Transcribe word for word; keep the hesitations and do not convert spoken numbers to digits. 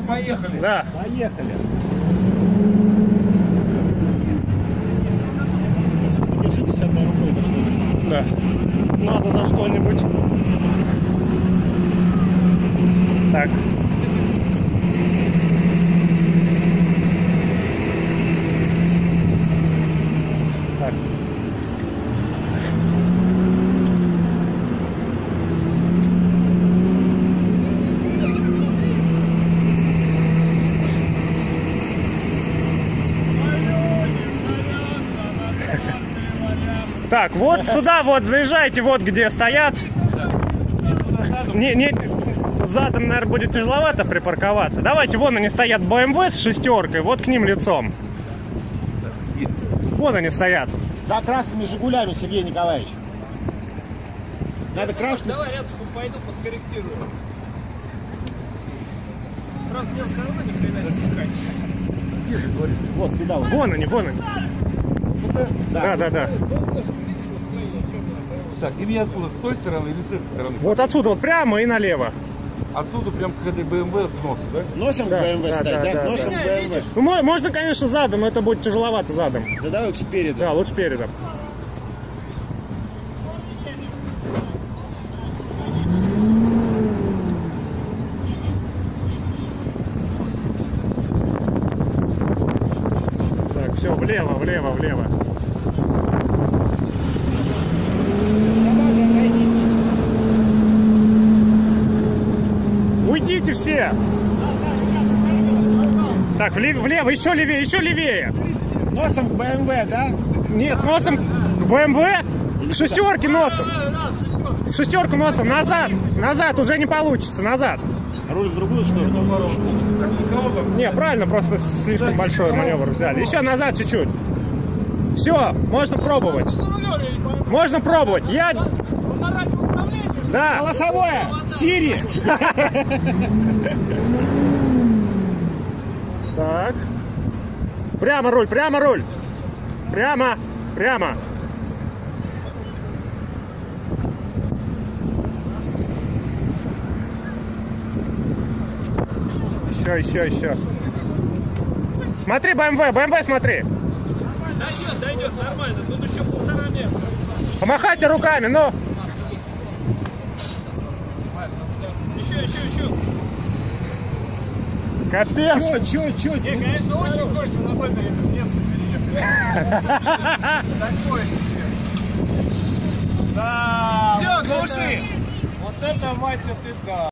поехали. Да. Поехали. Держи десятой рукой за что-нибудь. Да. Надо за что-нибудь. Так. Так. Так, вот сюда вот заезжайте, вот где стоят. Не, не, задом, наверное, будет тяжеловато припарковаться. Давайте, вон они стоят, бэ эм вэ с шестеркой, вот к ним лицом. Вон они стоят. За красными «Жигулями», Сергей Николаевич. Надо красный. Давай рядышком пойду, подкорректирую. Правда, мне все равно ни хрена не слыхать. Вот, туда вот. Вон они, вон они. Да, да, да. Так, и мне откуда? С той стороны или с этой стороны? Вот отсюда вот прямо и налево. Отсюда прям к этой бэ эм вэ к носу, да? Носом Да, бэ эм вэ да, стать, да, да? да, Носом да. бэ эм вэ. Ну, мо- можно, конечно, задом, но это будет тяжеловато задом. Да давай лучше передом. Да, лучше передом. Так, все, влево, влево, влево. Уйдите все! Так, влево, влево, еще левее, еще левее! Носом к бэ эм вэ, да? Нет, носом к бэ эм вэ, к шестерке носом. В шестерку носом, назад, назад, уже не получится, назад. Руль в другую сторону. Не, правильно, просто слишком большой маневр взяли. Еще назад чуть-чуть. Все, можно пробовать. Можно пробовать. Я... Да. Голосовое! Сири! Так. Прямо руль, прямо руль. Прямо, прямо. Еще, еще, еще. Смотри, бэ эм вэ, бэ эм вэ смотри. Дойдет, дойдет, нормально. Тут еще полтора метра. Помахайте руками, ну. Еще, еще, еще. Капец. Чё, чё, чё? Не, конечно, очень хочется на бэме с немцами переехать. Такое себе. Да. Все, глуши. Вот это, Вася, ты да.